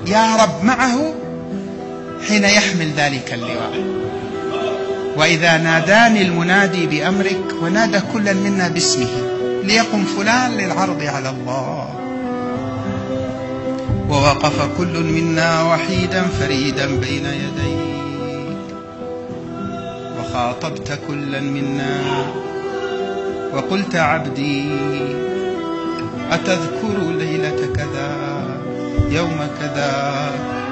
يا رب معه حين يحمل ذلك اللواء. وإذا ناداني المنادي بأمرك ونادى كلا منا باسمه ليقم فلان للعرض على الله، ووقف كل منا وحيدا فريدا بين يديك، وخاطبت كلا منا وقلت عبدي أتذكر ليلة كذا يوم كذا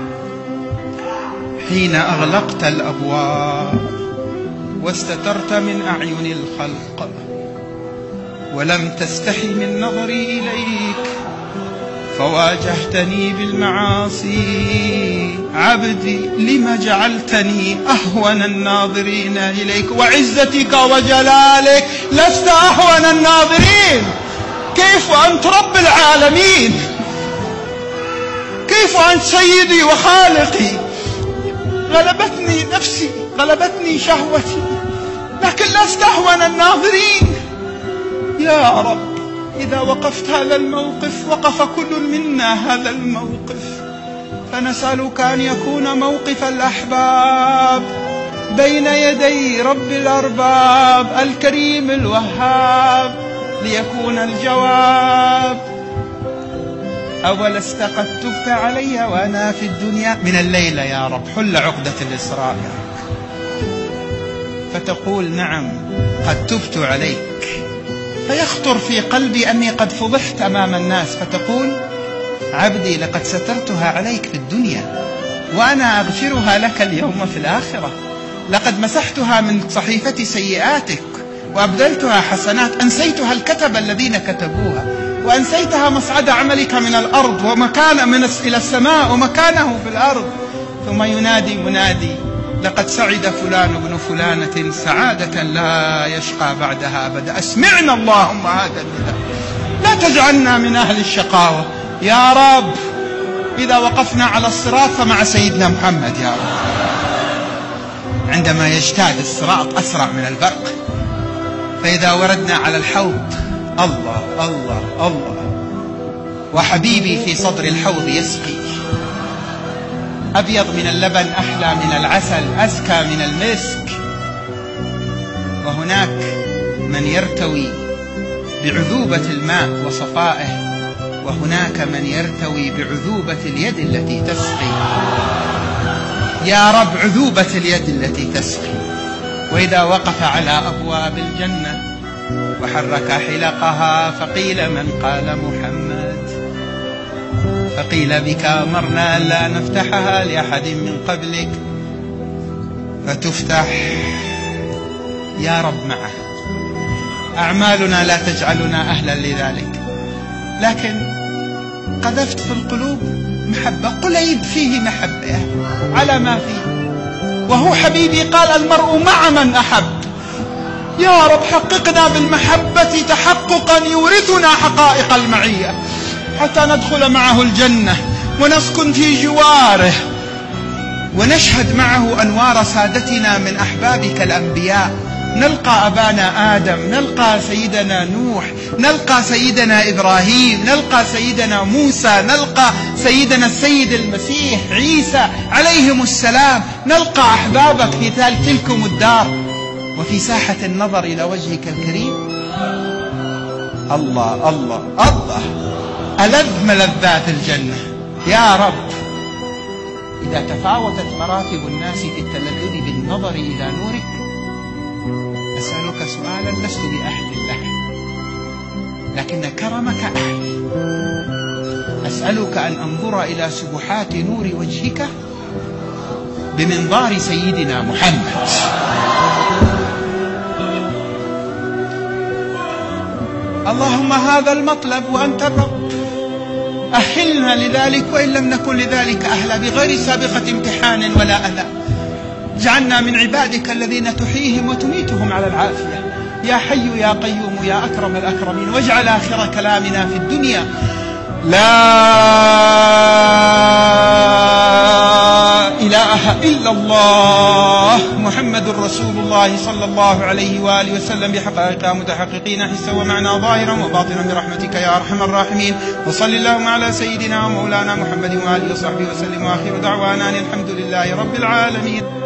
حين أغلقت الأبواب واستترت من أعين الخلق ولم تستحي من نظري إليك فواجهتني بالمعاصي. عبدي لم جعلتني أهون الناظرين إليك؟ وعزتك وجلالك لست أهون الناظرين. كيف أنت رب العالمين؟ كيف أنت سيدي وخالقي؟ غلبتني نفسي، غلبتني شهوتي، لكن لست أهون الناظرين. يا رب إذا وقفت هذا الموقف وقف كل منا هذا الموقف، فنسألك أن يكون موقف الأحباب بين يدي رب الأرباب الكريم الوهاب، ليكون الجواب أولست قد تبت علي وأنا في الدنيا؟ من الليلة يا رب حل عقدة الإسراء يا رب، فتقول نعم قد تبت عليك، فيخطر في قلبي أني قد فضحت أمام الناس، فتقول عبدي لقد سترتها عليك في الدنيا وأنا أغفرها لك اليوم في الآخرة. لقد مسحتها من صحيفة سيئاتك وأبدلتها حسنات، أنسيتها الكتب الذين كتبوها، وأنسيتها مصعد عملك من الأرض ومكان من إلى السماء ومكانه في الأرض. ثم ينادي منادي لقد سعد فلان ابن فلانة سعادة لا يشقى بعدها أبدا. أسمعنا اللهم هذا النداء، لا تجعلنا من أهل الشقاوة يا رب. إذا وقفنا على الصراط فمع سيدنا محمد يا رب، عندما يجتاز الصراط أسرع من البرق. فإذا وردنا على الحوض الله الله الله، وحبيبي في صدر الحوض يسقي، أبيض من اللبن، أحلى من العسل، أزكى من المسك. وهناك من يرتوي بعذوبة الماء وصفائه، وهناك من يرتوي بعذوبة اليد التي تسقي. يا رب عذوبة اليد التي تسقي. وإذا وقف على أبواب الجنة وحرك حلقها فقيل من؟ قال محمد. فقيل بك أمرنا لا نفتحها لأحد من قبلك، فتفتح يا رب معه. أعمالنا لا تجعلنا أهلا لذلك، لكن قذفت في القلوب محبة، قليب فيه محبة على ما فيه، وهو حبيبي قال المرء مع من أحب. يا رب حققنا بالمحبة تحققا يورثنا حقائق المعية، حتى ندخل معه الجنة ونسكن في جواره ونشهد معه أنوار سادتنا من أحبابك الأنبياء. نلقى أبانا آدم، نلقى سيدنا نوح، نلقى سيدنا إبراهيم، نلقى سيدنا موسى، نلقى سيدنا السيد المسيح عيسى عليهم السلام، نلقى أحبابك في تلكم الدار وفي ساحة النظر إلى وجهك الكريم. الله الله الله، ألذ ملذات الجنة يا رب. إذا تفاوتت مراتب الناس في التلذذ بالنظر إلى نورك، أسألك سؤالا لست بأهل له، لكن كرمك أهل. أسألك أن أنظر إلى سبحات نور وجهك بمنظار سيدنا محمد. اللهم هذا المطلب وأنت الرب، أهلنا لذلك وإن لم نكن لذلك أهلا، بغير سابقة امتحان ولا أذى. اجعلنا من عبادك الذين تحييهم وتميتهم على العافية يا حي يا قيوم يا أكرم الأكرمين. واجعل آخر كلامنا في الدنيا لا إله إلا الله محمد رسول رسول الله صلى الله عليه وآله وسلم بحقائق متحققين حسا ومعنى ظاهرا وباطنا برحمتك يا أرحم الراحمين. وصل اللهم على سيدنا ومولانا محمد وآله وصحبه وسلم، وآخر دعوانا الحمد لله رب العالمين.